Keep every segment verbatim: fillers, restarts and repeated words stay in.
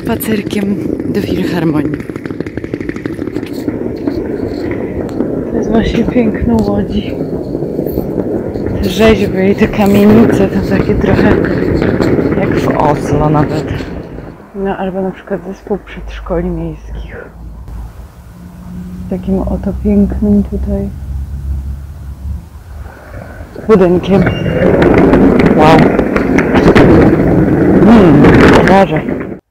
spacerkiem do Filharmonii. To jest właśnie piękno Łodzi. Te rzeźby i te kamienice to takie trochę jak w Oslo nawet. No albo na przykład zespół przedszkoli miejskich. Takim oto pięknym tutaj budynkiem. Wow. Hmm, uważaj.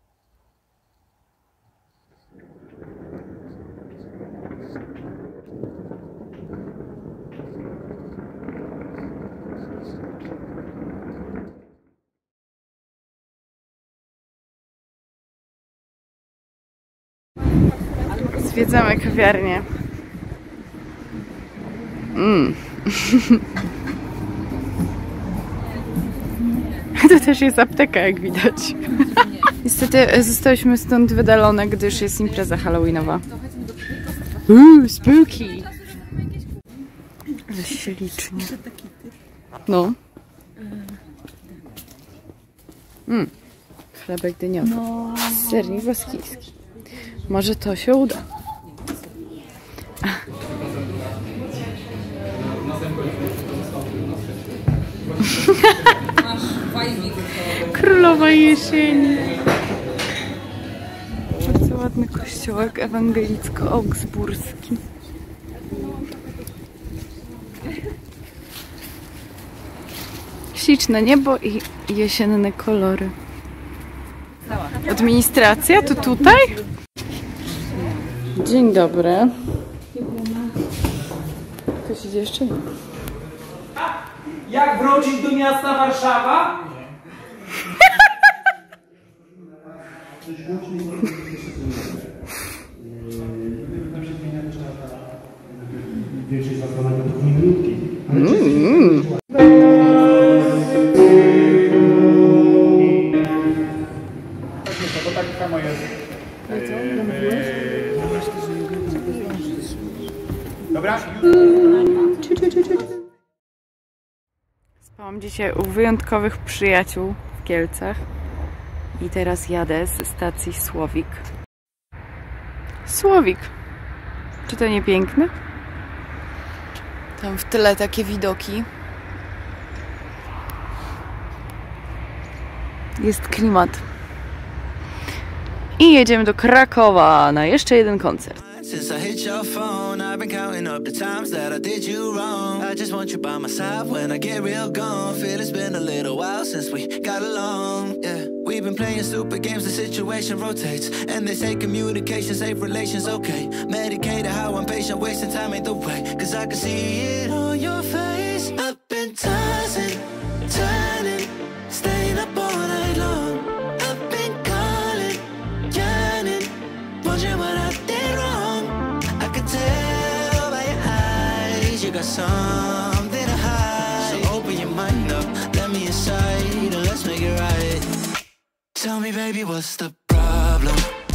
Zwiedzamy kawiarnię. Mm. To też jest apteka, jak widać. Niestety zostałyśmy stąd wydalone, gdyż jest impreza halloweenowa. Uuu, spooky! Ale ślicznie. No. Mm. Chlebek dyniowy. Sernik baskijski. Może to się uda. Królowa jesieni. Bardzo ładny kościołek ewangelicko-augsburski. Śliczne niebo i jesienne kolory. Administracja to tutaj? Dzień dobry. Ktoś idzie jeszcze? Jak wrócić do miasta Warszawa? Mm. To tak samo jest. Dobra? Spałam dzisiaj u wyjątkowych przyjaciół w Kielcach i teraz jadę z stacji Słowik. Słowik! Czy to nie piękne? Tam w tyle takie widoki. Jest klimat. I jedziemy do Krakowa na jeszcze jeden koncert. Since I hit your phone, I've been counting up the times that I did you wrong. I just want you by my side when I get real gone. Feel it's been a little while since we got along. Yeah, we've been playing stupid games, the situation rotates. And they say communication, safe relations, okay. Medicated how I'm patient, wasting time ain't the way. Cause I can see it on your face. I've been tossing, turning, staying up all night long. I've been calling, yearning, wondering what I did wrong. Tell by your eyes you got something to hide. So open your mind up, let me inside, and let's make it right. Tell me, baby, what's the problem?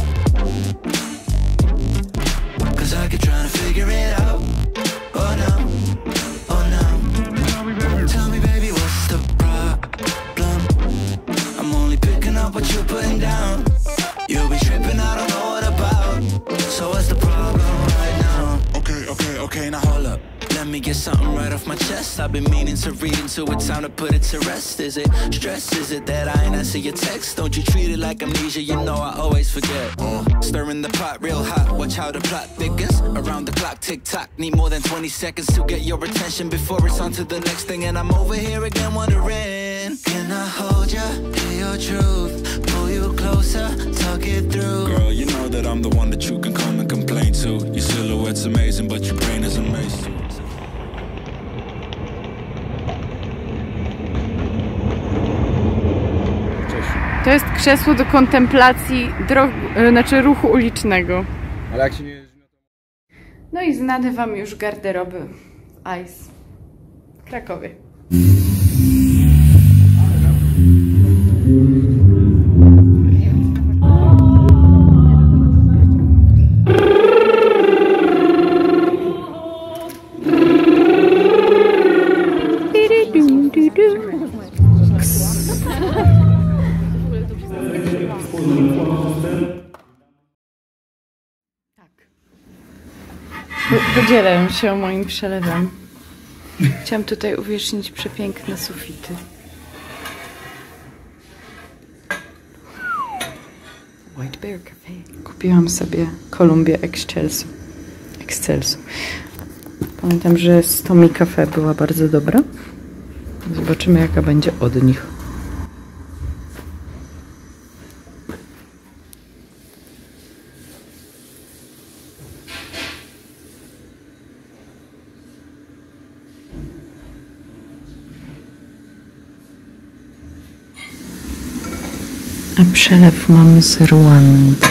Cause I keep trying to figure it out. Oh no, oh no. Tell me, baby, what's the problem? I'm only picking up what you're putting down. You'll be tripping, I don't know what about. So what's the problem right now? Okay, okay, okay, now hold up. Let me get something right off my chest. I've been meaning to read into it, time to put it to rest. Is it stress? Is it that I ain't answer your text? Don't you treat it like amnesia, you know I always forget. uh, Stirring the pot real hot, watch how the plot thickens. Around the clock, tick tock, need more than twenty seconds to get your attention before it's on to the next thing. And I'm over here again wondering, can I hold ya, hear your truth, pull you closer, talk it through. Girl, you know that I'm the one that you can come and complain to. Your silhouette's amazing, but your brain is amazing. To jest krzesło do kontemplacji drogi, znaczy ruchu ulicznego. Ale jak się nie... No i znane wam już garderoby Ice w Krakowie. podzielę się moim przelewem. Chciałam tutaj uwiecznić przepiękne sufity. White Bear Cafe. Kupiłam sobie Kolumbię Excelsu. Excelsu. Pamiętam, że z Tommy Cafe była bardzo dobra. Zobaczymy, jaka będzie od nich. A przelew mamy z Rwandy.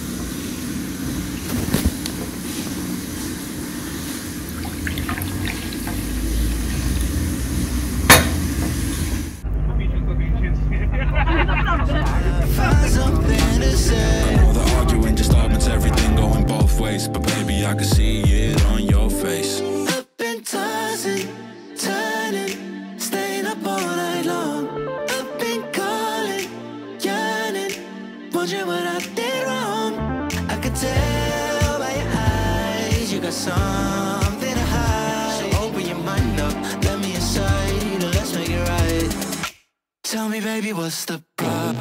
Wondering what I did wrong. I could tell by your eyes you got something to hide. So open your mind up, let me inside, and let's make it right. Tell me, baby, what's the problem?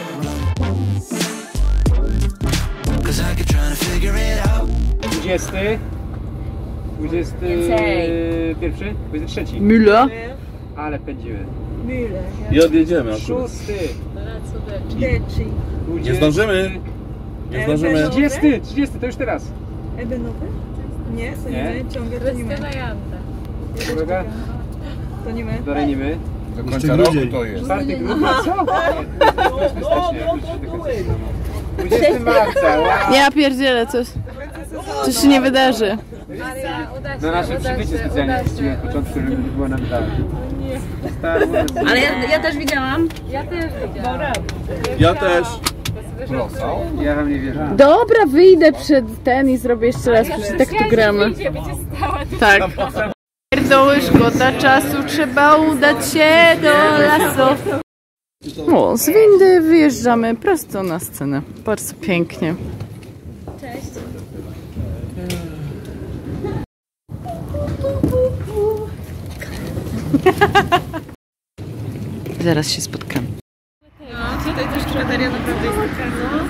Cause I keep trying to figure it out. dwudziesty, dwudziesty pierwszy, dwudziesty trzeci. Müller. Ale pędzimy. I odjedziemy akurat. Szósty. Nie zdążymy. Nie zdążymy. Trzydziesty, trzydziesty, to już teraz. Ebe nowy? Nie, to Nie. nie my, ciągle to nie my. Uwaga, To nie my. dalej nie my. Do końca roku to jest. czwarty grudnia, co? dwudziestego marca, wow. Ja pierdzielę coś. Coś się nie wydarzy. Na naszym przybyciu specjalnie puściłem w początku, żeby nie było nam dalej. Ale ja, ja też widziałam. Ja też. Ja wam nie wierzę. Dobra, wyjdę przed ten i zrobię jeszcze raz, przecież tak tu gramy. Tak. Pierdoły, szkoda czasu, trzeba udać się do lasu. O, z windy wyjeżdżamy prosto na scenę. Bardzo pięknie. Cześć. Zaraz się spotkamy. No, tutaj też kremateria naprawdę jest taka.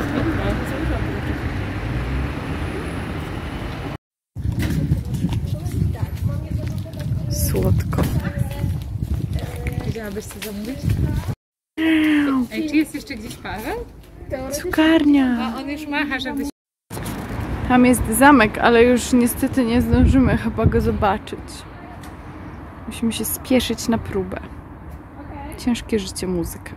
Słodko. Chciałabyś co zamówić? Ej, czy jest jeszcze gdzieś Paweł? Cukarnia. A on już macha, żebyś... Tam jest zamek, ale już niestety nie zdążymy chyba go zobaczyć. Musimy się spieszyć na próbę. Ciężkie życie muzyka.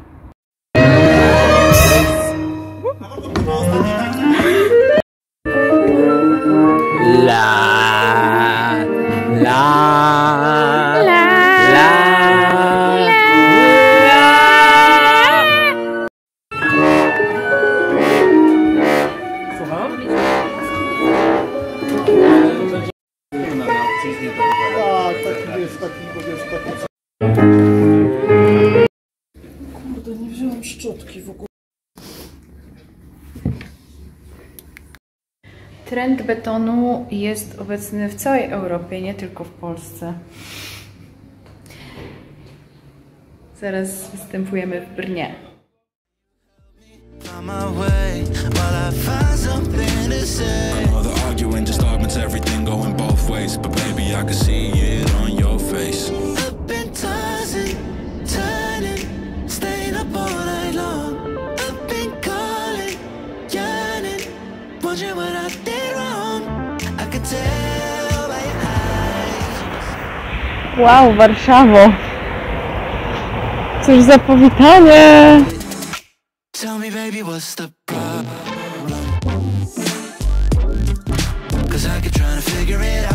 La, la, La, la, Słucham? Kurde, nie wziąłem szczotki w ogóle. Trend betonu jest obecny w całej Europie, nie tylko w Polsce. Zaraz występujemy w Brnie. On my way, while I find something to say. All the arguing, just arguments, everything going both ways. But baby, I can see it on your face. I've been tossing, turning, staying up all night long. I've been calling, yearning, wondering what I did wrong. I could tell by your eyes. Wow, Warszawo! Cóż za powitanie! Tell me, baby, what's the problem? Cause I keep trying to figure it out.